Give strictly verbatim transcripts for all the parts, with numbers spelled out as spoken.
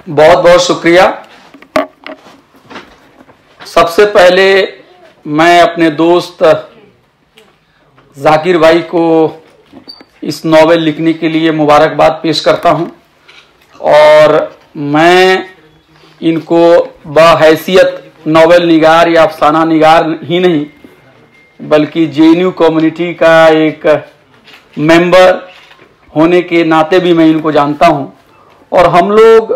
बहुत बहुत शुक्रिया। सबसे पहले मैं अपने दोस्त जाकिर भाई को इस नॉवेल लिखने के लिए मुबारकबाद पेश करता हूं और मैं इनको बहैसियत नॉवेल निगार या अफसाना निगार ही नहीं बल्कि जेएनयू कम्युनिटी का एक मेंबर होने के नाते भी मैं इनको जानता हूं और हम लोग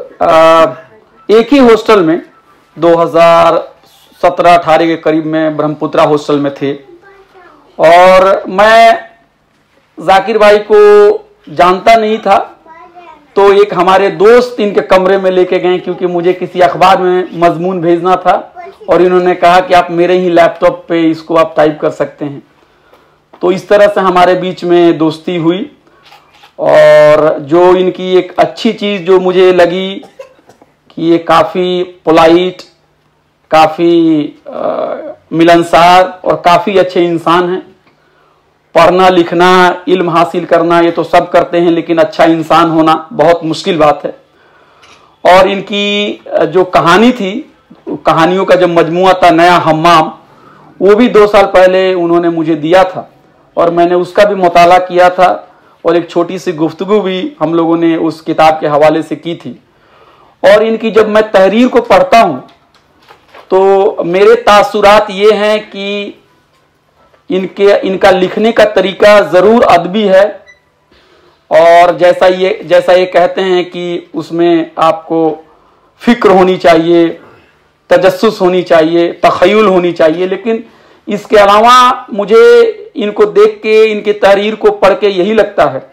एक ही हॉस्टल में दो हज़ार सत्रह अठारह के करीब में ब्रह्मपुत्रा हॉस्टल में थे और मैं जाकिर भाई को जानता नहीं था, तो एक हमारे दोस्त इनके कमरे में लेके गए क्योंकि मुझे किसी अखबार में मजमून भेजना था और इन्होंने कहा कि आप मेरे ही लैपटॉप पे इसको आप टाइप कर सकते हैं। तो इस तरह से हमारे बीच में दोस्ती हुई और जो इनकी एक अच्छी चीज जो मुझे लगी कि ये काफी पोलाइट, काफी मिलनसार और काफी अच्छे इंसान हैं। पढ़ना लिखना इल्म हासिल करना ये तो सब करते हैं, लेकिन अच्छा इंसान होना बहुत मुश्किल बात है। और इनकी जो कहानी थी, कहानियों का जो मजमुआ था नया हम्माम, वो भी दो साल पहले उन्होंने मुझे दिया था और मैंने उसका भी मुताला किया था और एक छोटी सी गुफ्तगू भी हम लोगों ने उस किताब के हवाले से की थी। और इनकी जब मैं तहरीर को पढ़ता हूं तो मेरे तासुरात ये हैं कि इनके इनका लिखने का तरीका जरूर अदबी है और जैसा ये जैसा ये कहते हैं कि उसमें आपको फिक्र होनी चाहिए, तजस्सुस होनी चाहिए, तखय्युल होनी चाहिए। लेकिन इसके अलावा मुझे इनको देख के, इनकी तहरीर को पढ़ के यही लगता है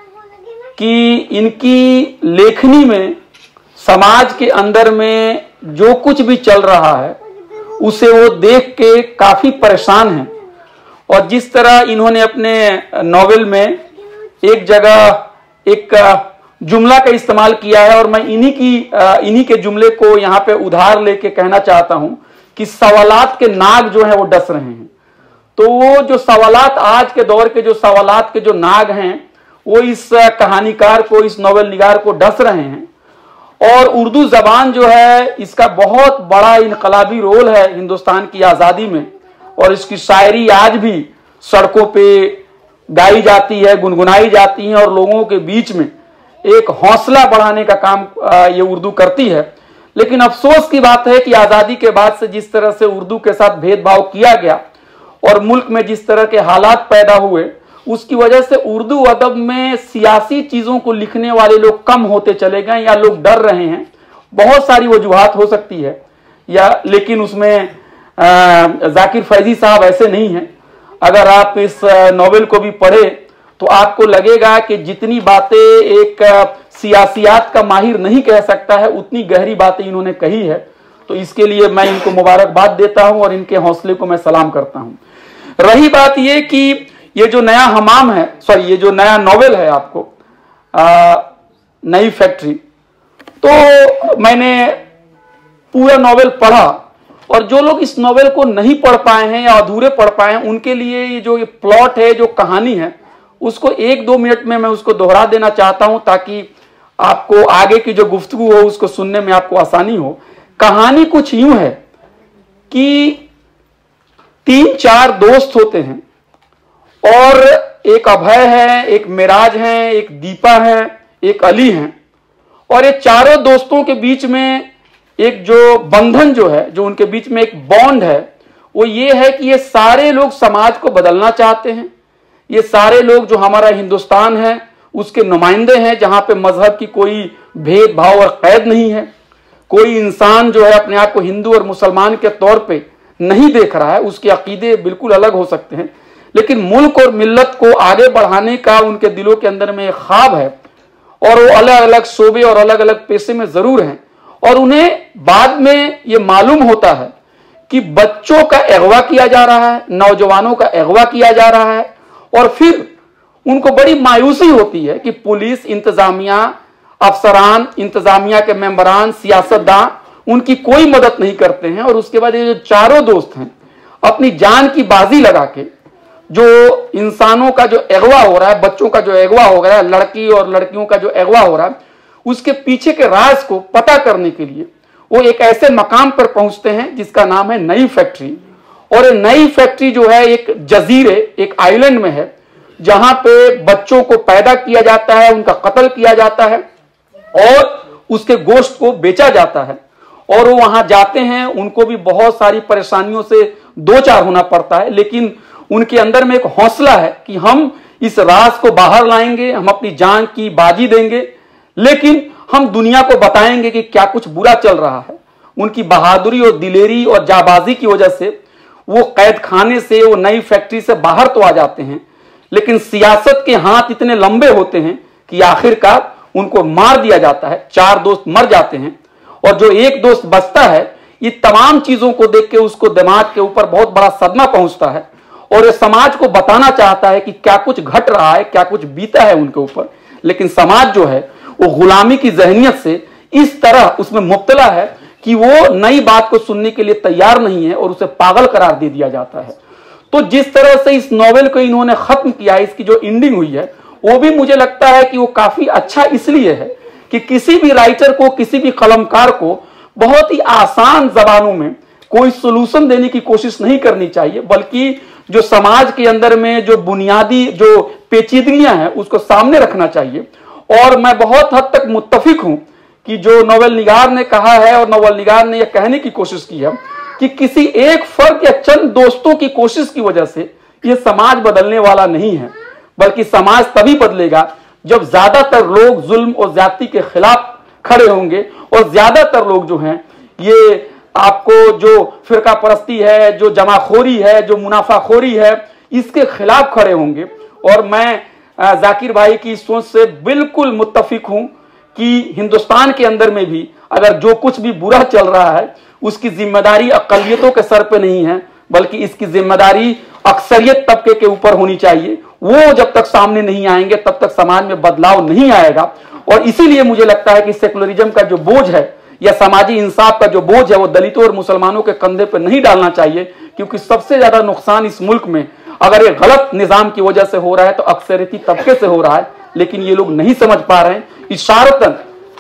कि इनकी लेखनी में समाज के अंदर में जो कुछ भी चल रहा है उसे वो देख के काफी परेशान हैं। और जिस तरह इन्होंने अपने नॉवेल में एक जगह एक जुमला का इस्तेमाल किया है और मैं इन्हीं की इन्हीं के जुमले को यहाँ पे उधार लेके कहना चाहता हूं कि सवालात के नाग जो है वो डस रहे हैं। तो वो जो सवालात, आज के दौर के जो सवालात के जो नाग हैं वो इस कहानीकार को, इस नॉवेल निगार को डस रहे हैं। और उर्दू जबान जो है इसका बहुत बड़ा इनकलाबी रोल है हिंदुस्तान की आज़ादी में और इसकी शायरी आज भी सड़कों पे गाई जाती है, गुनगुनाई जाती है और लोगों के बीच में एक हौसला बढ़ाने का काम ये उर्दू करती है। लेकिन अफसोस की बात है कि आज़ादी के बाद से जिस तरह से उर्दू के साथ भेदभाव किया गया और मुल्क में जिस तरह के हालात पैदा हुए, उसकी वजह से उर्दू अदब में सियासी चीजों को लिखने वाले लोग कम होते चले गए या लोग डर रहे हैं। बहुत सारी वजूहात हो सकती है या, लेकिन उसमें जाकिर फैजी साहब ऐसे नहीं हैं। अगर आप इस नॉवेल को भी पढ़े तो आपको लगेगा कि जितनी बातें एक सियासियात का माहिर नहीं कह सकता है उतनी गहरी बातें इन्होंने कही है। तो इसके लिए मैं इनको मुबारकबाद देता हूं और इनके हौसले को मैं सलाम करता हूं। रही बात यह कि ये जो नया हमाम है, सॉरी ये जो नया नॉवेल है आपको आ, नई फैक्ट्री, तो मैंने पूरा नॉवेल पढ़ा और जो लोग इस नॉवेल को नहीं पढ़ पाए हैं या अधूरे पढ़ पाए हैं उनके लिए ये जो ये प्लॉट है, जो कहानी है, उसको एक दो मिनट में मैं उसको दोहरा देना चाहता हूं ताकि आपको आगे की जो गुफ्तगू हो उसको सुनने में आपको आसानी हो। कहानी कुछ यूं है कि तीन चार दोस्त होते हैं और एक अभय है, एक मिराज है, एक दीपा है, एक अली है और ये चारों दोस्तों के बीच में एक जो बंधन जो है, जो उनके बीच में एक बॉन्ड है, वो ये है कि ये सारे लोग समाज को बदलना चाहते हैं। ये सारे लोग जो हमारा हिंदुस्तान है उसके नुमाइंदे हैं, जहां पे मजहब की कोई भेदभाव और कैद नहीं है। कोई इंसान जो है अपने आप को हिंदू और मुसलमान के तौर पे नहीं देख रहा है, उसके अकीदे बिल्कुल अलग हो सकते हैं, लेकिन मुल्क और मिल्लत को आगे बढ़ाने का उनके दिलों के अंदर में एक ख्वाब है और वो अलग अलग शोबे और अलग अलग पेशे में जरूर हैं। और उन्हें बाद में ये मालूम होता है कि बच्चों का अगवा किया जा रहा है, नौजवानों का अगवा किया जा रहा है और फिर उनको बड़ी मायूसी होती है कि पुलिस, इंतजामिया, अफसरान, इंतजामिया के मेंबरान, सियासतदान उनकी कोई मदद नहीं करते हैं। और उसके बाद ये जो चारों दोस्त हैं अपनी जान की बाजी लगा के जो इंसानों का जो अगवा हो रहा है, बच्चों का जो अगवा हो रहा है, लड़की और लड़कियों का जो अगवा हो रहा है, उसके पीछे के राज को पता करने के लिए वो एक ऐसे मकाम पर पहुंचते हैं जिसका नाम है नई फैक्ट्री। और ये नई फैक्ट्री जो है एक जजीरे, एक आइलैंड में है, जहां पे बच्चों को पैदा किया जाता है, उनका कत्ल किया जाता है और उसके गोश्त को बेचा जाता है। और वो वहां जाते हैं, उनको भी बहुत सारी परेशानियों से दो चार होना पड़ता है, लेकिन उनके अंदर में एक हौसला है कि हम इस राज को बाहर लाएंगे, हम अपनी जान की बाजी देंगे, लेकिन हम दुनिया को बताएंगे कि क्या कुछ बुरा चल रहा है। उनकी बहादुरी और दिलेरी और जाबाजी की वजह से वो कैद खाने से, वो नई फैक्ट्री से बाहर तो आ जाते हैं, लेकिन सियासत के हाथ इतने लंबे होते हैं कि आखिरकार उनको मार दिया जाता है। चार दोस्त मर जाते हैं और जो एक दोस्त बचता है, ये तमाम चीजों को देख के उसको दिमाग के ऊपर बहुत बड़ा सदमा पहुंचता है और ये समाज को बताना चाहता है कि क्या कुछ घट रहा है, क्या कुछ बीता है उनके ऊपर। लेकिन समाज जो है वो गुलामी की जहनियत से इस तरह उसमें मुब्तला है कि वो नई बात को सुनने के लिए तैयार नहीं है और उसे पागल करार दे दिया जाता है। तो जिस तरह से इस नॉवेल को इन्होंने खत्म किया, इसकी जो एंडिंग हुई है, वो भी मुझे लगता है कि वो काफी अच्छा इसलिए है कि किसी भी राइटर को, किसी भी कलमकार को बहुत ही आसान जबानों में कोई सोल्यूशन देने की कोशिश नहीं करनी चाहिए, बल्कि जो समाज के अंदर में जो बुनियादी जो पेचीदगियां हैं उसको सामने रखना चाहिए। और मैं बहुत हद तक मुत्तफिक हूं कि जो नोवेल निगार ने कहा है और नोवेल निगार ने यह कहने की कोशिश की है कि किसी एक फर्द या चंद दोस्तों की कोशिश की वजह से यह समाज बदलने वाला नहीं है, बल्कि समाज तभी बदलेगा जब ज्यादातर लोग जुल्म और ज्यादती के खिलाफ खड़े होंगे और ज्यादातर लोग जो हैं ये आपको जो फिरका परस्ती है, जो जमाखोरी है, जो मुनाफाखोरी है, इसके खिलाफ खड़े होंगे। और मैं जाकिर भाई की सोच से बिल्कुल मुत्तफिक हूं कि हिंदुस्तान के अंदर में भी अगर जो कुछ भी बुरा चल रहा है उसकी जिम्मेदारी अकलियतों के सर पे नहीं है, बल्कि इसकी जिम्मेदारी अक्सरियत तबके के ऊपर होनी चाहिए। वो जब तक सामने नहीं आएंगे तब तक समाज में बदलाव नहीं आएगा। और इसीलिए मुझे लगता है कि सेकुलरिज्म का जो बोझ है या समाजी इंसाफ का जो बोझ है वो दलितों और मुसलमानों के कंधे पर नहीं डालना चाहिए, क्योंकि सबसे ज्यादा नुकसान इस मुल्क में अगर ये गलत निजाम की वजह से हो रहा है तो अक्सरियती तबके से हो रहा है, लेकिन ये लोग नहीं समझ पा रहे हैं। इशारतन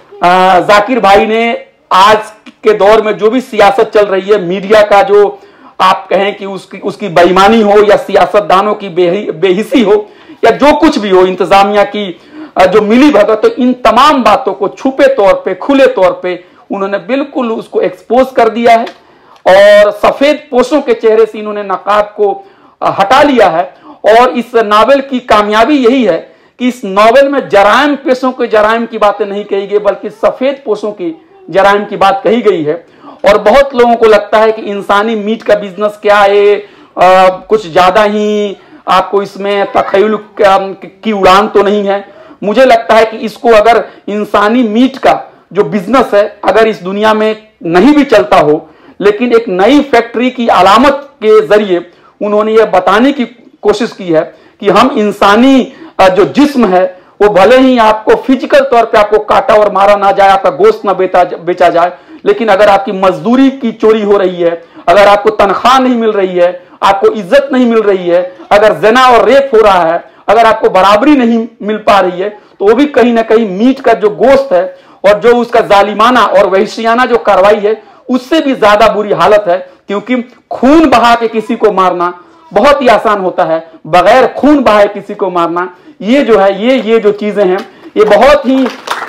जाकिर भाई ने आज के दौर में जो भी सियासत चल रही है, मीडिया का जो आप कहें कि उसकी उसकी बेईमानी हो या सियासतदानों की बेहिसी हो या जो कुछ भी हो, इंतजामिया की जो मिली भगत, तो इन तमाम बातों को छुपे तौर पे, खुले तौर पे उन्होंने बिल्कुल उसको एक्सपोज कर दिया है और सफेद पोशों के चेहरे से इन्होंने नकाब को हटा लिया है। और इस नावल की कामयाबी यही है कि इस नावल में जराइम पेशों के जराइम की बातें नहीं कही गई, बल्कि सफेद पोशों की जराइम की बात कही गई है। और बहुत लोगों को लगता है कि इंसानी मीट का बिजनेस क्या है, आ, कुछ ज्यादा ही आपको इसमें तखय्युल की उड़ान तो नहीं है। मुझे लगता है कि इसको अगर इंसानी मीट का जो बिजनेस है अगर इस दुनिया में नहीं भी चलता हो, लेकिन एक नई फैक्ट्री की अलामत के जरिए उन्होंने ये बताने की कोशिश की है कि हम इंसानी जो जिस्म है वो भले ही आपको फिजिकल तौर पे आपको काटा और मारा ना जाए, आपका गोश्त ना बेचा बेचा जाए, लेकिन अगर आपकी मजदूरी की चोरी हो रही है, अगर आपको तनख्वाह नहीं मिल रही है, आपको इज्जत नहीं मिल रही है, अगर जना और रेप हो रहा है, अगर आपको बराबरी नहीं मिल पा रही है, तो वो भी कहीं ना कहीं मीट का जो गोश्त है और जो उसका जालिमाना और वहशियाना जो कार्रवाई है उससे भी ज्यादा बुरी हालत है। क्योंकि खून बहा के किसी को मारना बहुत ही आसान होता है, बगैर खून बहाए किसी को मारना ये जो है ये ये जो चीजें हैं ये बहुत ही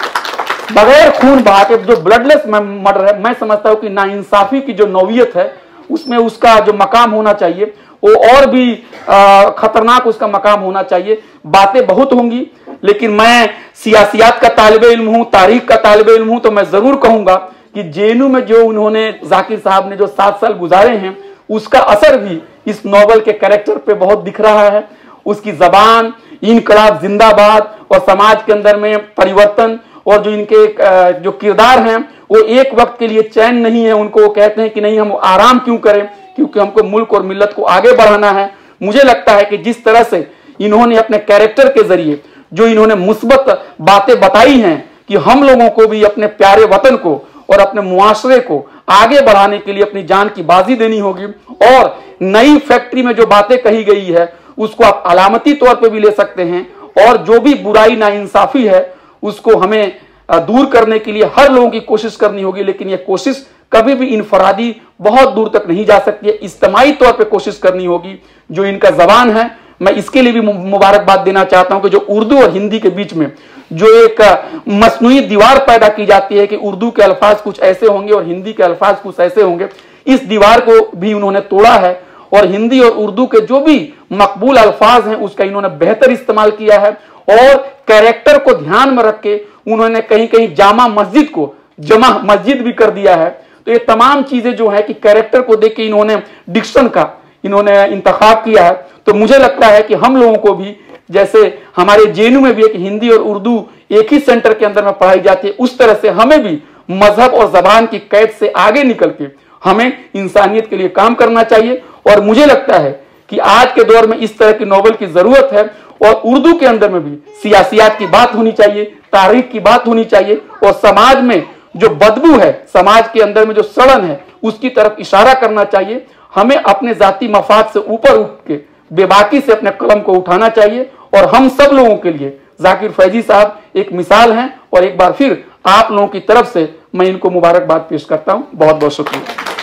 बगैर खून बहा के जो ब्लडलेस मर्डर है, मैं समझता हूं कि नाइंसाफी की जो नौयत है उसमें उसका जो मकाम होना चाहिए वो और भी आ, खतरनाक उसका मकाम होना चाहिए। बातें बहुत होंगी, लेकिन मैं सियासियात का तालिब इल्म हूं, तारीख का तालिब इल्म हूं, तो मैं जरूर कहूंगा कि जेएनयू में जो उन्होंने जाकिर साहब ने जो सात साल गुजारे हैं उसका असर भी इस नॉवल के कैरेक्टर पे बहुत दिख रहा है। उसकी जबान, इनकलाब जिंदाबाद और समाज के अंदर में परिवर्तन और जो इनके जो किरदार हैं वो एक वक्त के लिए चैन नहीं है, उनको वो कहते हैं कि नहीं हम आराम क्यों करें, क्योंकि हमको मुल्क और मिल्लत को आगे बढ़ाना है। मुझे लगता है कि जिस तरह से इन्होंने अपने कैरेक्टर के जरिए जो इन्होंने मुस्बत बातें बताई हैं कि हम लोगों को भी अपने प्यारे वतन को और अपने मुआशरे को आगे बढ़ाने के लिए अपनी जान की बाजी देनी होगी। और नई फैक्ट्री में जो बातें कही गई है उसको आप अलामती तौर पे भी ले सकते हैं, और जो भी बुराई नाइंसाफी है उसको हमें दूर करने के लिए हर लोगों की कोशिश करनी होगी, लेकिन यह कोशिश कभी भी इनफरादी बहुत दूर तक नहीं जा सकती है। इज्तिमाई तौर पे कोशिश करनी होगी। जो इनका जबान है, मैं इसके लिए भी मुबारकबाद देना चाहता हूं कि जो उर्दू और हिंदी के बीच में जो एक मसनूई दीवार पैदा की जाती है कि उर्दू के अल्फाज कुछ ऐसे होंगे और हिंदी के अल्फाज कुछ ऐसे होंगे, इस दीवार को भी उन्होंने तोड़ा है और हिंदी और उर्दू के जो भी मकबूल अल्फाज हैं उसका इन्होंने बेहतर इस्तेमाल किया है। और कैरेक्टर को ध्यान में रख के उन्होंने कहीं कहीं जामा मस्जिद को जमा मस्जिद भी कर दिया है। तो ये तमाम चीजें जो है कि कैरेक्टर को देख के इन्होंने डिक्शन का इन्होंने इंतखाब किया है। तो मुझे लगता है कि हम लोगों को भी, जैसे हमारे जेएनयू में भी एक हिंदी और उर्दू एक ही सेंटर के अंदर में पढ़ाई जाती है, उस तरह से हमें भी मजहब और जबान की कैद से आगे निकल के हमें इंसानियत के लिए काम करना चाहिए। और मुझे लगता है कि आज के दौर में इस तरह की नॉवल की जरूरत है और उर्दू के अंदर में भी सियासियात की बात होनी चाहिए, तारीख की बात होनी चाहिए और समाज में जो बदबू है, समाज के अंदर में जो सड़न है, उसकी तरफ इशारा करना चाहिए। हमें अपने जाति मफाद से ऊपर उठ के बेबाकी से अपने कलम को उठाना चाहिए और हम सब लोगों के लिए जाकिर फैजी साहब एक मिसाल हैं। और एक बार फिर आप लोगों की तरफ से मैं इनको मुबारकबाद पेश करता हूं। बहुत बहुत शुक्रिया।